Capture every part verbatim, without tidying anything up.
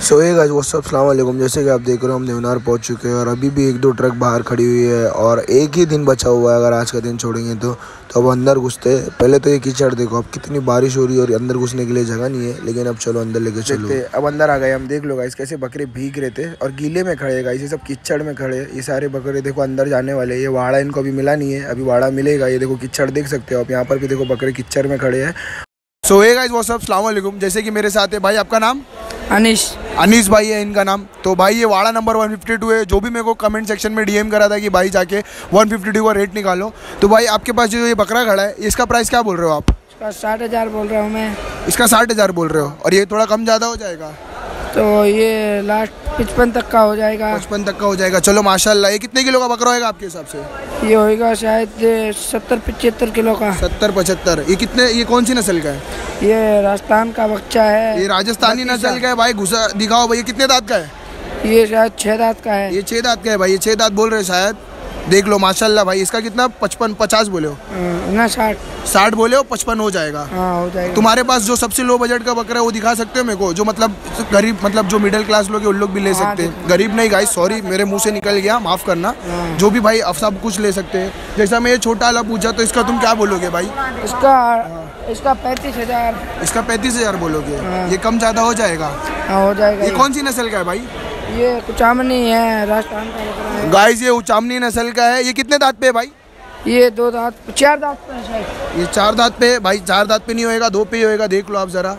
सो ये guys what's up, अस्सलाम वालेकुम। जैसे कि आप देख रहे हो हम देवनार पहुंच चुके हैं और अभी भी एक दो ट्रक बाहर खड़ी हुई है और एक ही दिन बचा हुआ है। अगर आज का दिन छोड़ेंगे तो तो अब अंदर घुसते हैं। पहले तो ये कीचड़ देखो, अब कितनी बारिश हो रही है और अंदर घुसने के लिए जगह नहीं है, लेकिन अब चलो अंदर लेके चलो। अब अंदर आ गए हम। देख लो गाइस कैसे बकरे भीग रहे थे और गीले में खड़े गाइस, ये सब कीचड़ में खड़े। ये सारे बकरे देखो अंदर जाने वाले। ये वाड़ा इनको अभी मिला नहीं है, अभी वाड़ा मिलेगा। ये देखो कीचड़ देख सकते हो आप, यहाँ पर भी देखो बकरे कीचड़ में खड़े हैं। So hey guys what's up, अस्सलाम वालेकुम। जैसे कि मेरे साथ है भाई, आपका नाम? अनीश अनीस भाई है इनका नाम। तो भाई ये वाड़ा नंबर एक सौ बावन है। जो भी मेरे को कमेंट सेक्शन में डीएम करा था कि भाई जाके एक सौ बावन का रेट निकालो, तो भाई आपके पास जो ये बकरा खड़ा है इसका प्राइस क्या बोल रहे हो आप? इसका साठ हज़ार बोल रहा हूँ मैं। इसका साठ हज़ार बोल रहे हो और ये थोड़ा कम ज़्यादा हो जाएगा? तो ये लास्ट पचपन तक का हो जाएगा। पचपन तक का हो जाएगा। चलो माशाल्लाह। ये कितने किलो का बकरा होगा आपके हिसाब से? ये होएगा शायद सत्तर पचहत्तर किलो का। सत्तर पचहत्तर। ये कितने, ये कौन सी नस्ल का है? ये राजस्थान का बच्चा है। ये राजस्थानी नस्ल का है भाई। घुसा दिखाओ भाई, ये कितने दांत का है? ये शायद छः दांत का है। ये छः दांत का है भाई। ये छः दांत बोल रहे हैं शायद। देख लो माशाल्लाह भाई। इसका कितना? पचपन पचास बोले हो ना? साठ साठ बोले हो, पचपन हो जाएगा। हाँ हो जाएगा। तुम्हारे पास जो सबसे लो बजट का बकरा है वो दिखा सकते हो मेरे को? जो मतलब गरीब, मतलब जो मिडिल क्लास लोग हैं उन लोग भी ले सकते हैं। गरीब नहीं गाइस, सॉरी मेरे मुंह से निकल गया, माफ करना। जो भी भाई अब सब कुछ ले सकते हैं। जैसा मैं ये छोटा वाला पूछा तो इसका तुम क्या बोलोगे भाई? इसका इसका पैंतीस हजार इसका पैंतीस हजार बोलोगे? ये कम ज्यादा हो जाएगा? हाँ हो जाएगा। ये कौन सी नस्ल का है भाई? ये कुचामनी है, राजस्थान का बकरा है। गाइस ये उचामनी नस्ल का है। ये कितने दांत पे है भाई? ये दो दांत, चार दांत पे है शायद। ये चार दांत पे है भाई। चार दांत पे नहीं होएगा, दो पे ही होएगा। देख लो आप जरा,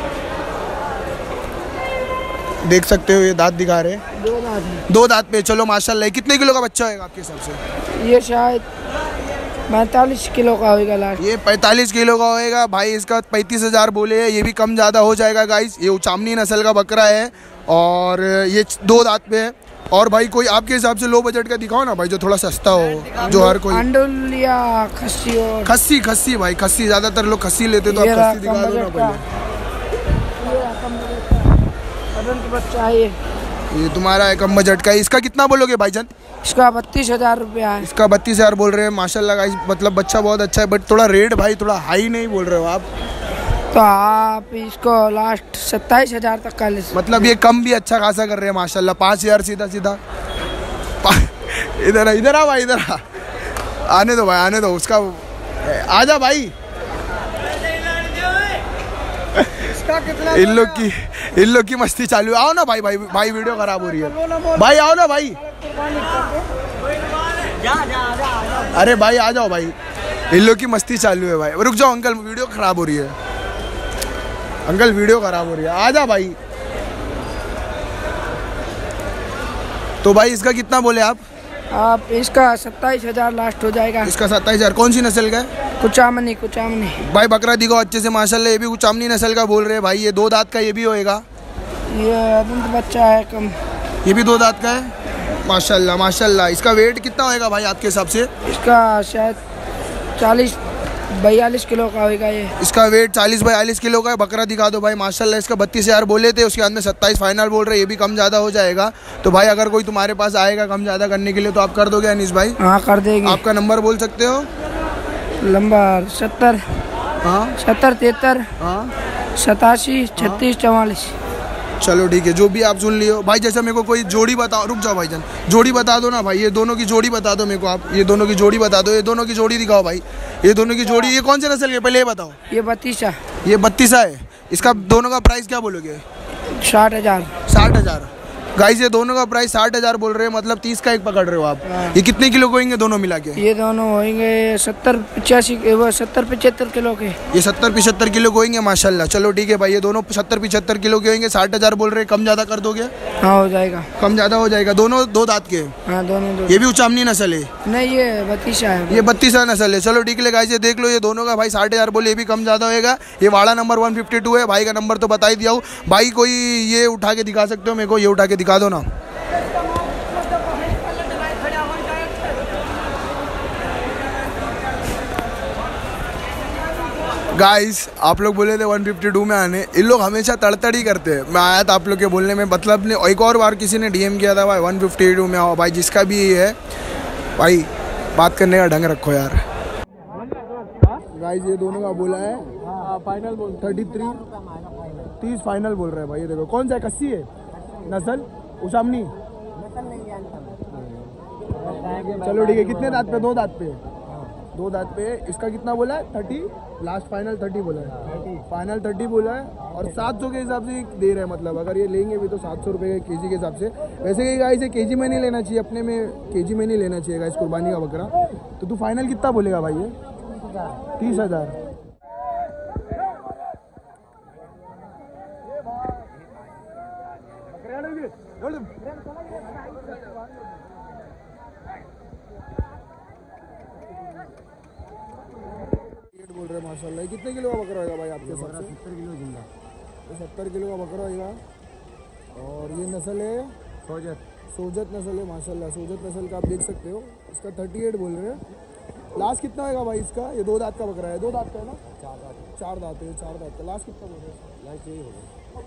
देख सकते हो ये दांत दिखा रहे हैं। दो दांत है। दो दांत पे। चलो माशाल्लाह। कितने किलो का बच्चा होगा आपके हिसाब से? ये शायद पैंतालीस किलो का होगा लास्ट। ये पैंतालीस किलो का होएगा भाई। इसका पैंतीस हजार बोले हैं। ये भी कम ज़्यादा हो जाएगा गाइस। ये उचामनी नस्ल का बकरा है और ये दो दांत पे है। और भाई कोई आपके हिसाब से लो बजट का दिखाओ ना भाई, जो थोड़ा सस्ता हो, जो हर कोई। अंडुल या खस्सी हो? खस्सी खस्सी भाई, खस्सी। ज़्यादातर लोग खस्सी लेते, तो आप खस्सी दिखा दो ना पहले। बच्चा है ये ये तुम्हारा है कम बजट का। इसका कितना बोलोगे भाईजान? इसका बत्तीस हजार रुपया है। इसका बत्तीस हजार बोल रहे हैं माशाल्लाह गाइस। मतलब बच्चा बहुत अच्छा है, बट थोड़ा रेट भाई थोड़ा हाई नहीं बोल रहे हो आप? तो आप इसको लास्ट सत्ताईस हजार तक का ले। मतलब ये कम भी अच्छा खासा कर रहे हैं माशाल्लाह। पाँच हजार सीधा सीधा। इधर इधर आ भाई, इधर आ। आने दो भाई, आने दो उसका। आजा भाई। इन लोग की इन लोग की मस्ती चालू है। आओ ना भाई, भाई भाई वीडियो खराब हो रही है भाई। आओ ना भाई। अरे भाई आ जाओ भाई, इन लोग की मस्ती चालू है भाई। रुक जाओ अंकल, वीडियो खराब हो रही है। अंकल वीडियो खराब हो रही है, आ जा भाई। तो भाई इसका कितना बोले आप? आप इसका सत्ताईस हजार लास्ट हो जाएगा। इसका सत्ताईस हजार। कौन सी नस्ल का है? कुचामनी कुचामनी भाई बकरा दिखो अच्छे से माशाल्लाह। ये भी कुचामनी नस्ल का बोल रहे हैं भाई। ये दो दांत का ये भी होएगा? ये अदंत बच्चा है कम। ये भी दो दांत का है माशाल्लाह माशाल्लाह। इसका वेट कितना होएगा भाई आपके हिसाब से? इसका शायद चालीस बयालीस किलो का होगा ये। इसका वेट चालीस बयालीस किलो का है। बकरा दिखा दो भाई माशाल्लाह। इसका बत्तीस हजार बोले थे, उसके बाद में सत्ताईस फाइनल बोल रहे हैं। ये भी कम ज़्यादा हो जाएगा। तो भाई अगर कोई तुम्हारे पास आएगा कम ज़्यादा करने के लिए तो आप कर दोगे अनीस भाई? हाँ कर देंगे। आपका नंबर बोल सकते हो? नंबर सत्तर हाँ सत्तर तिहत्तर हाँ सतासी छत्तीस चवालीस। चलो ठीक है, जो भी आप सुन लियो भाई। जैसे मेरे को कोई जोड़ी बताओ, रुक जाओ भाईजान, जोड़ी बता दो ना भाई। ये दोनों की जोड़ी बता दो मेरे को आप। ये दोनों की जोड़ी बता दो। ये दोनों की जोड़ी दिखाओ भाई। ये दोनों की जोड़ी। ये कौन से नस्ल के पहले ये बताओ? ये बत्तीसा। ये बत्तीसा है। इसका दोनों का प्राइस क्या बोलोगे? साठ हजार साठ हजार गाइस। ये दोनों का प्राइस साठ हजार बोल रहे हैं, मतलब तीस का एक पकड़ रहे हो आप। ये कितने किलो को होंगे दोनों मिला के? ये दोनों होंगे सत्तर पिचासी वो सत्तर पचहत्तर किलो के। ये सत्तर पिछहत्तर किलो को होंगे माशाल्लाह। चलो ठीक है भाई। ये दोनों सत्तर पिछहत्तर किलो के होंगे। साठ हजार बोल रहे हैं, कम ज्यादा कर दोगे? हाँ हो जाएगा। कम ज्यादा हो जाएगा। दोनों दो दांत के? हाँ दोनों दो। ये भी उचामनी नस्ल है? नहीं ये बत्तीसा है। ये बत्तीसा नस्ल है। चलो ठीक है गाइस, ये देख लो। ये दोनों का भाई साठ हजार बोले, ये भी कम ज्यादा होएगा। ये वाड़ा नंबर वन फिफ्टी टू है। भाई का नंबर तो बता ही दिया हूँ भाई। कोई ये उठा के दिखा सकते हो मेरे को? ये उठा के दिखा दो ना। गाइस आप लोग बोले थे एक सौ बावन में आने। इन लोग हमेशा तड़तड़ ही करते हैं। मैं आया था आप लोग के बोलने में, मतलब ने एक और बार किसी ने डीएम किया था भाई एक सौ बावन में आओ भाई। जिसका भी ये है भाई, बात करने का ढंग रखो यार। गाइस ये दोनों का बोला है फाइनल बोल थर्टी थ्री तीस फाइनल बोल रहे हैं भाई। ये देखो कौन सा है? कस्सी है? नस्ल उशामनी। नस्ल नहीं जानता चलो ठीक है, कितने दांत पे? दो दांत पे, दो दांत पे। इसका कितना बोला है? थर्टी, लास्ट फाइनल थर्टी बोला है, फाइनल थर्टी बोला है। और सात सौ के हिसाब से दे रहे हैं, मतलब अगर ये लेंगे भी तो सात सौ रुपये के जी के हिसाब से। वैसे कि गाइस के जी में नहीं लेना चाहिए, अपने में के जी में नहीं लेना चाहिए गाइस कुर्बानी का बकरा। तो तू फाइनल कितना बोलेगा भाई? ये तीस हज़ार। बोल रहे माशाल्लाह। कितने किलो का बकरा होगा भाई आपके साथ? सत्तर किलो जिंदा। तो सत्तर किलो का बकरा होगा। और ये नस्ल है सोजत, सोजत नस्ल है माशाल्लाह। सोजत नस्ल का आप देख सकते हो। इसका थर्टी एट बोल रहे हैं। लास्ट कितना होगा भाई इसका? ये दो दांत का बकरा है, दो दांत का है ना? चार दांत, चार दांत है, चार दांत का। लास्ट कितना बोल रहे हैं? लास्ट यही होगा।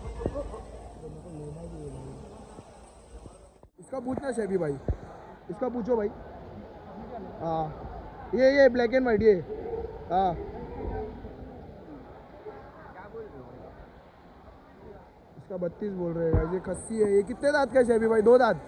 इसका पूछना शैबी भाई, इसका पूछो भाई। हाँ ये ये ब्लैक एंड वाइट ये। हाँ इसका बत्तीस बोल रहे हैं। ये खस्सी है। ये कितने दांत का है शैबी भाई? दो दांत।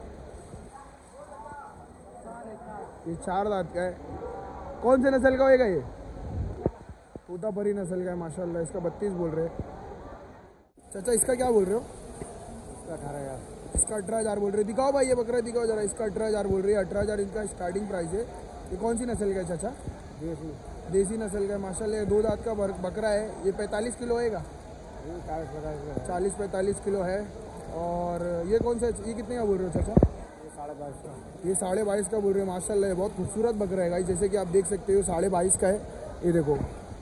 ये चार दांत का है। कौन से नस्ल का होएगा ये? तोतापरी नस्ल का है माशाल्लाह। इसका बत्तीस बोल रहे हैं। चाचा इसका क्या बोल रहे हो? इसका अठारह हज़ार। इसका अठारह हज़ार बोल रहे हैं। दिखाओ भाई ये बकरा दिखाओ जरा। इसका अठारह हज़ार बोल रही है। अठारह हज़ार इनका स्टार्टिंग प्राइस है। ये कौन सी नस्ल का है चाचा? देसी, देसी नस्ल का है माशाल्लाह। दो दांत का बकरा है। ये पैंतालीस किलो होएगा, चालीस पैंतालीस किलो है। और ये कौन सा, ये कितने का बोल रहे हो चाचा? साढ़े बाईस का। ये साढ़े बाईस का बोल रहे हैं माशाल्लाह। बहुत खूबसूरत बकरा है गाइस, जैसे कि आप देख सकते हो। साढ़े बाईस का है। ये देखो,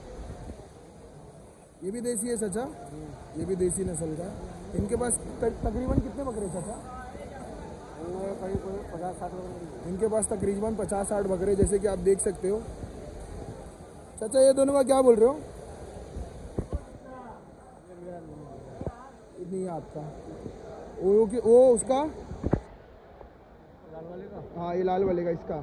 ये भी देसी है चाचा, ये भी देसी नस्ल का। इनके पास तकरीबन कितने बकरे चाचा? पचास साठ बकरे। इनके पास तकरीबन पचास साठ बकरे, जैसे कि आप देख सकते हो। चाचा ये दोनों का क्या बोल रहे हो? नहीं आपका वो कि वो उसका लाल वाले का। हाँ ये लाल वाले का। इसका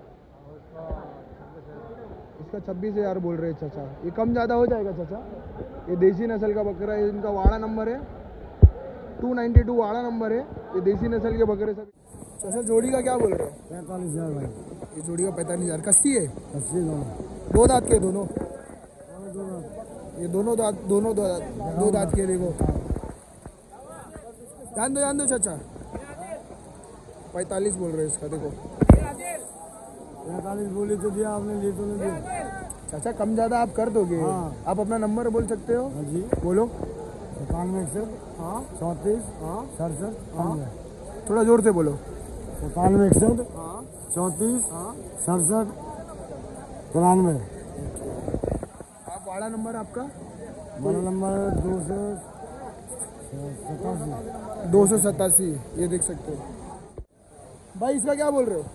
इसका छब्बीस हज़ार बोल रहे हैं चाचा। ये कम ज़्यादा हो जाएगा चाचा? ये देसी नस्ल का बकरा है। इनका वाड़ा नंबर है टू नाइन्टी टू, वाड़ा नंबर है। ये देसी नस्ल के बकरे सब। चाचा जोड़ी का क्या बोल रहे हो? पैंतालीस हज़ार भाई। ये जोड़ी का पैंतालीस हज़ार। कस्सी है? कस्सी दोनों, दो दांत के दोनों। ये दोनों दांत, दोनों दो दांत, दो दांत के। देखो जान दो जान दो चाचा। पैंतालीस बोल रहे हैं इसका। देखो पैंतालीस बोली तो दिया आपने, लिए तो नहीं दिया चाचा। कम ज़्यादा आप कर दोगे? हाँ। आप अपना नंबर बोल सकते हो? हाँ जी बोलो। सतानवे इकसठ, हाँ चौंतीस, हाँ सड़सठ, हाँ थोड़ा जोर से बोलो। सतानवे इकसठ, हाँ चौंतीस, हाँ सड़सठ, तिरानवे। आप वाला नंबर आपका? वाला नंबर दो सौ सतासी, दो सौ सतासी। ये देख सकते हो भाई। इसका क्या बोल रहे हो?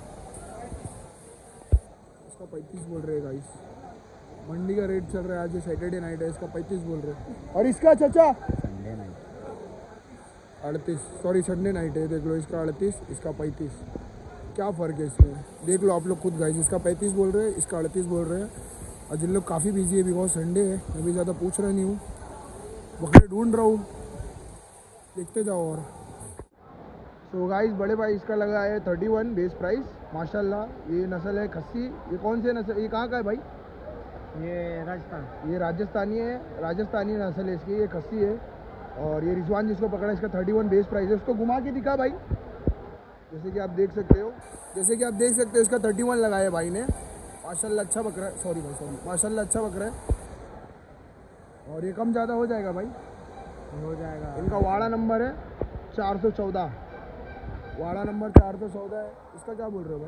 इसका पैंतीस बोल रहे हैं गाइस। मंडी का रेट चल रहा है, आज सैटरडे नाइट है। इसका पैंतीस बोल रहे हैं। और इसका चाचा संडे नाइट अड़तीस, सॉरी संडे नाइट है। देख लो, इसका अड़तीस, इसका पैंतीस। क्या फ़र्क है इसमें? देख लो आप लोग खुद गाइस। इसका पैंतीस बोल रहे हैं, इसका अड़तीस बोल रहे हैं। और जिन लोग काफ़ी बिजी है बिकॉज संडे है, मैं भी ज़्यादा पूछ रहा नहीं हूँ, बकरे ढूंढ रहा हूँ, देखते जाओ। और तो गाइस बड़े भाई इसका लगा है थर्टी वन बेस प्राइस माशाल्लाह। ये नस्ल है खस्सी। ये कौन से नस्ल, ये कहाँ का है भाई? ये राजस्थान, ये राजस्थानी है। राजस्थानी नस्ल है इसकी। ये खस्सी है। और ये रिजवान जिसको पकड़ा इसका थर्टी वन बेस प्राइस है। उसको घुमा के दिखा भाई, जैसे कि आप देख सकते हो। जैसे कि आप देख सकते हो इसका थर्टी वन लगाया भाई ने माशाल्लाह। अच्छा बकरा है, सॉरी भाई सॉरी, माशाल्लाह अच्छा बकरा है। और ये कम ज़्यादा हो जाएगा भाई, हो जाएगा। इनका वाड़ा नंबर है चार सौ चौदह, वाड़ा नंबर चार सौ चौदह है। इसका क्या बोल रहे हो भाई?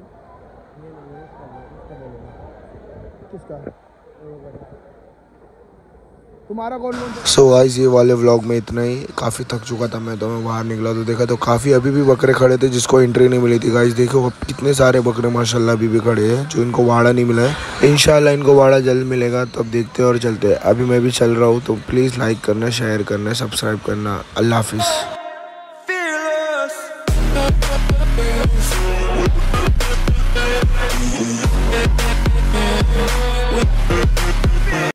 किसका? तुम्हारा कौन कौन? सो गाइस ये वाले व्लॉग में इतना ही। काफ़ी थक चुका था मैं, तो मैं बाहर निकला तो देखा तो काफ़ी अभी भी बकरे खड़े थे जिसको एंट्री नहीं मिली थी। गाइस देखो अब कितने सारे बकरे माशाल्लाह अभी भी खड़े हैं जो इनको वाड़ा नहीं मिला है। इंशाल्लाह इनको वाड़ा जल्द मिलेगा, तो अब देखते हैं और चलते हैं। अभी मैं भी चल रहा हूँ, तो प्लीज़ लाइक करना, शेयर करना, सब्सक्राइब करना। अल्लाह हाफिज़।